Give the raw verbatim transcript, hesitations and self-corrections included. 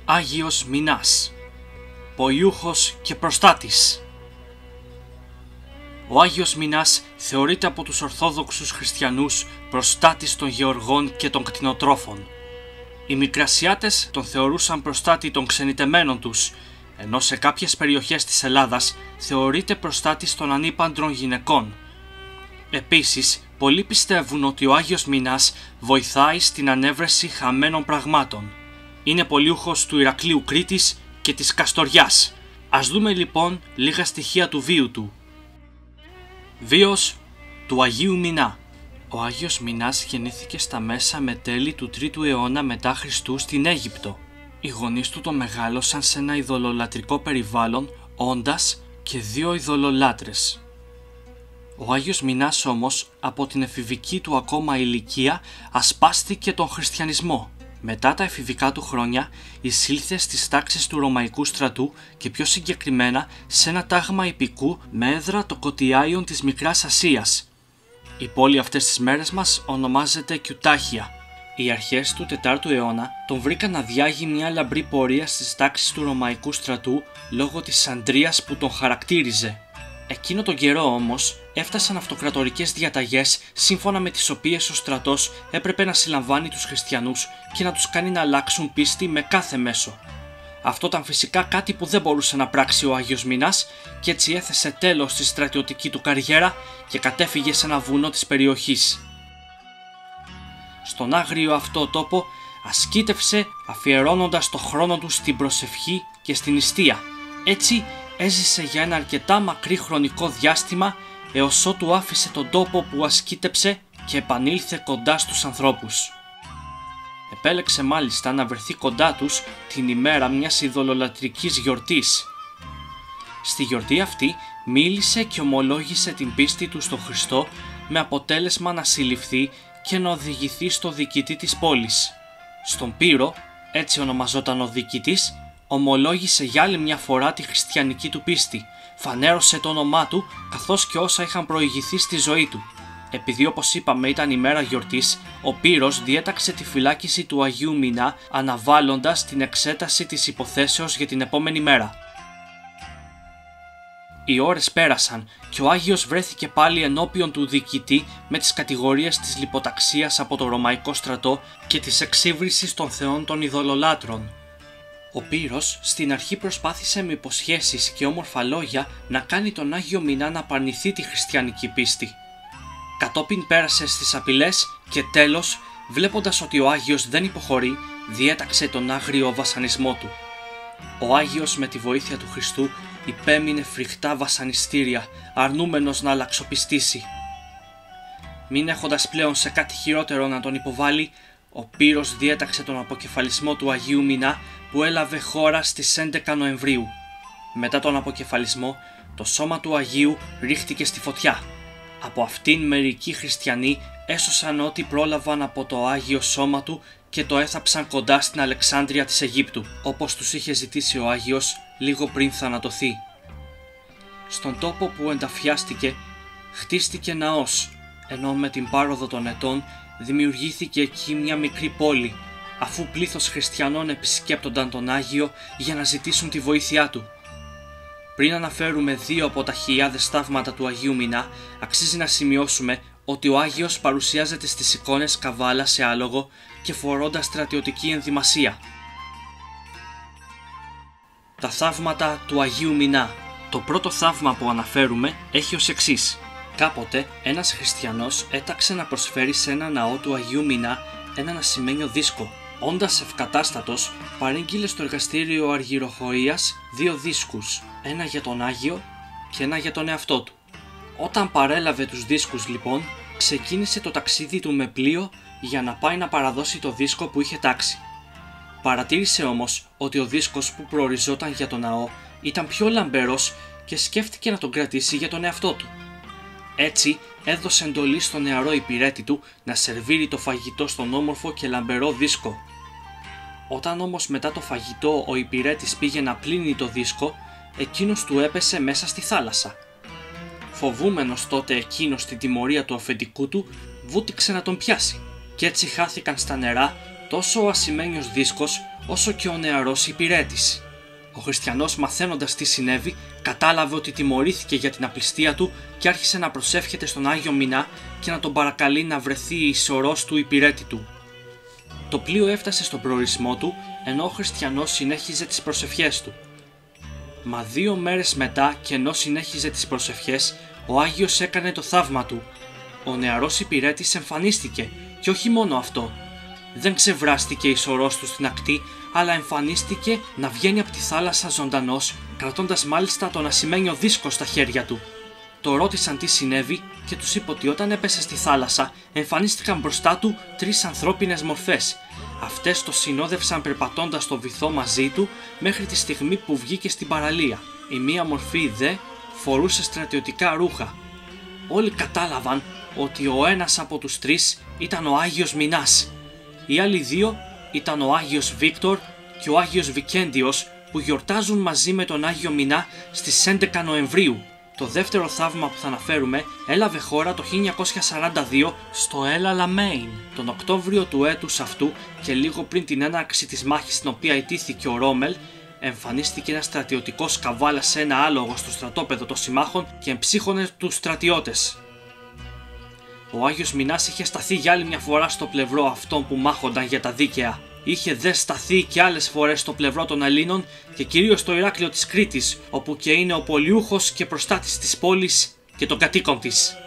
Άγιος Μινάς, Πωλιούχος και προστάτης. Ο Άγιος Μινάς θεωρείται από τους Ορθόδοξους Χριστιανούς προστάτης των γεωργών και των κτηνοτρόφων. Οι Μικρασιάτες τον θεωρούσαν προστάτη των ξενιτεμένων τους, ενώ σε κάποιες περιοχές της Ελλάδας θεωρείται προστάτης των ανήπαντρων γυναικών. Επίσης, πολλοί πιστεύουν ότι ο Άγιος Μινάς βοηθάει στην ανέβρεση χαμένων πραγμάτων. Είναι πωλιούχος του Ηρακλείου Κρήτης και της Καστοριάς. Ας δούμε λοιπόν λίγα στοιχεία του βίου του. Βίος του Αγίου Μινά. Ο Άγιος Μινάς γεννήθηκε στα μέσα με τέλη του τρίτου αιώνα μετά Χριστού στην Αίγυπτο. Οι γονείς του τον μεγάλωσαν σε ένα ειδωλολατρικό περιβάλλον, όντας και δύο ειδωλολάτρες. Ο Άγιος Μινάς όμως από την εφηβική του ακόμα ηλικία ασπάστηκε τον χριστιανισμό. Μετά τα εφηβικά του χρόνια εισήλθε στις τάξεις του Ρωμαϊκού στρατού και πιο συγκεκριμένα σε ένα τάγμα ιππικού με έδρα το Κωτιάιον της Μικράς Ασίας. Η πόλη αυτές τις μέρες μας ονομάζεται Κιουτάχια. Οι αρχές του τετάρτου αιώνα τον βρήκαν να διάγει μια λαμπρή πορεία στις τάξεις του Ρωμαϊκού στρατού λόγω της αντρίας που τον χαρακτήριζε. Εκείνο τον καιρό όμως έφτασαν αυτοκρατορικές διαταγές σύμφωνα με τις οποίες ο στρατός έπρεπε να συλλαμβάνει τους χριστιανούς και να τους κάνει να αλλάξουν πίστη με κάθε μέσο. Αυτό ήταν φυσικά κάτι που δεν μπορούσε να πράξει ο Άγιος Μινάς και έτσι έθεσε τέλος στη στρατιωτική του καριέρα και κατέφυγε σε ένα βουνό της περιοχής. Στον άγριο αυτό τόπο ασκήτευσε αφιερώνοντας το χρόνο του στην προσευχή και στην νηστεία. Έτσι έζησε για ένα αρκετά μακρύ χρονικό διάστημα έως ότου άφησε τον τόπο που ασκήτεψε και επανήλθε κοντά στους ανθρώπους. Επέλεξε μάλιστα να βρεθεί κοντά τους την ημέρα μιας ειδωλολατρικής γιορτής. Στη γιορτή αυτή μίλησε και ομολόγησε την πίστη του στον Χριστό με αποτέλεσμα να συλληφθεί και να οδηγηθεί στο διοικητή της πόλης. Στον Πύρο, έτσι ονομαζόταν ο διοικητής, ομολόγησε για άλλη μια φορά τη χριστιανική του πίστη, φανέρωσε το όνομά του καθώς και όσα είχαν προηγηθεί στη ζωή του. Επειδή όπως είπαμε ήταν ημέρα γιορτής, ο Πύρος διέταξε τη φυλάκιση του Αγίου Μινά αναβάλλοντας την εξέταση της υποθέσεως για την επόμενη μέρα. Οι ώρες πέρασαν και ο Άγιος βρέθηκε πάλι ενώπιον του διοικητή με τις κατηγορίες της λιποταξίας από το Ρωμαϊκό στρατό και της εξύβρισης των θεών των ειδωλολάτρων. Ο Πύρος στην αρχή προσπάθησε με υποσχέσεις και όμορφα λόγια να κάνει τον Άγιο Μινά να απαρνηθεί τη χριστιανική πίστη. Κατόπιν πέρασε στις απειλές και τέλος, βλέποντας ότι ο Άγιος δεν υποχωρεί, διέταξε τον άγριο βασανισμό του. Ο Άγιος με τη βοήθεια του Χριστού υπέμεινε φρικτά βασανιστήρια, αρνούμενος να αλλαξοπιστήσει. Μην έχοντας πλέον σε κάτι χειρότερο να τον υποβάλει, ο Πύρος διέταξε τον αποκεφαλισμό του Αγίου Μινά που έλαβε χώρα στις έντεκα Νοεμβρίου. Μετά τον αποκεφαλισμό, το σώμα του Αγίου ρίχτηκε στη φωτιά. Από αυτήν μερικοί χριστιανοί έσωσαν ό,τι πρόλαβαν από το Άγιο Σώμα του και το έθαψαν κοντά στην Αλεξάνδρεια της Αιγύπτου, όπως τους είχε ζητήσει ο Άγιος λίγο πριν θανατωθεί. Στον τόπο που ενταφιάστηκε χτίστηκε ναός, ενώ με την πάροδο των ετών δημιουργήθηκε εκεί μια μικρή πόλη, αφού πλήθος χριστιανών επισκέπτονταν τον Άγιο για να ζητήσουν τη βοήθειά του. Πριν αναφέρουμε δύο από τα χιλιάδες θαύματα του Αγίου Μινά, αξίζει να σημειώσουμε ότι ο Άγιος παρουσιάζεται στις εικόνες καβάλα σε άλογο και φορώντας στρατιωτική ενδυμασία. Τα θαύματα του Αγίου Μινά. Το πρώτο θαύμα που αναφέρουμε έχει ως εξής. Κάποτε ένας χριστιανός έταξε να προσφέρει σε ένα ναό του Αγίου Μινά έναν ασημένιο δίσκο. Όντας ευκατάστατος, παρήγγειλε στο εργαστήριο αργυροχοΐας δύο δίσκους, ένα για τον Άγιο και ένα για τον εαυτό του. Όταν παρέλαβε τους δίσκους λοιπόν, ξεκίνησε το ταξίδι του με πλοίο για να πάει να παραδώσει το δίσκο που είχε τάξει. Παρατήρησε όμως ότι ο δίσκος που προοριζόταν για τον ναό ήταν πιο λαμπερός και σκέφτηκε να τον κρατήσει για τον εαυτό του. Έτσι έδωσε εντολή στον νεαρό υπηρέτη του να σερβίρει το φαγητό στον όμορφο και λαμπερό δίσκο. Όταν όμως μετά το φαγητό ο υπηρέτης πήγε να πλύνει το δίσκο, εκείνος του έπεσε μέσα στη θάλασσα. Φοβούμενος τότε εκείνος την τιμωρία του αφεντικού του, βούτυξε να τον πιάσει, και έτσι χάθηκαν στα νερά τόσο ο ασημένιος δίσκος όσο και ο νεαρός υπηρέτης. Ο χριστιανός, μαθαίνοντας τι συνέβη, κατάλαβε ότι τιμωρήθηκε για την απληστία του και άρχισε να προσεύχεται στον Άγιο Μινά και να τον παρακαλεί να βρεθεί η σωρός του υπηρέτη του. Το πλοίο έφτασε στον προορισμό του, ενώ ο χριστιανός συνέχιζε τις προσευχές του. Μα δύο μέρες μετά, και ενώ συνέχιζε τις προσευχές, ο Άγιος έκανε το θαύμα του. Ο νεαρός υπηρέτης εμφανίστηκε, και όχι μόνο αυτό. Δεν ξεβράστηκε η σωρός του στην ακτή, αλλά εμφανίστηκε να βγαίνει από τη θάλασσα ζωντανός, κρατώντας μάλιστα τον ασημένιο δίσκο στα χέρια του. Το ρώτησαν τι συνέβη και τους είπε ότι όταν έπεσε στη θάλασσα εμφανίστηκαν μπροστά του τρεις ανθρώπινες μορφές. Αυτές το συνόδευσαν περπατώντας στο βυθό μαζί του μέχρι τη στιγμή που βγήκε στην παραλία. Η μία μορφή δε φορούσε στρατιωτικά ρούχα. Όλοι κατάλαβαν ότι ο ένας από τους τρεις ήταν ο Άγιος Μινάς. Οι άλλοι δύο ήταν ο Άγιος Βίκτορ και ο Άγιος Βικέντιος, που γιορτάζουν μαζί με τον Άγιο Μινά στις έντεκα Νοεμβρίου. Το δεύτερο θαύμα που θα αναφέρουμε έλαβε χώρα το χίλια εννιακόσια σαράντα δύο στο El Alamein, τον Οκτώβριο του έτους αυτού, και λίγο πριν την έναρξη της μάχης στην οποία ιτήθηκε ο Ρόμελ, εμφανίστηκε ένα στρατιωτικός καβάλα σε ένα άλογο στο στρατόπεδο των συμμάχων και εμψύχωνε τους στρατιώτες. Ο Άγιος Μινάς είχε σταθεί για άλλη μια φορά στο πλευρό αυτών που μάχονταν για τα δίκαια. Είχε δε σταθεί και άλλες φορές στο πλευρό των Ελλήνων και κυρίως στο Ηράκλειο της Κρήτης, όπου και είναι ο πολιούχος και προστάτης της πόλης και των κατοίκων της.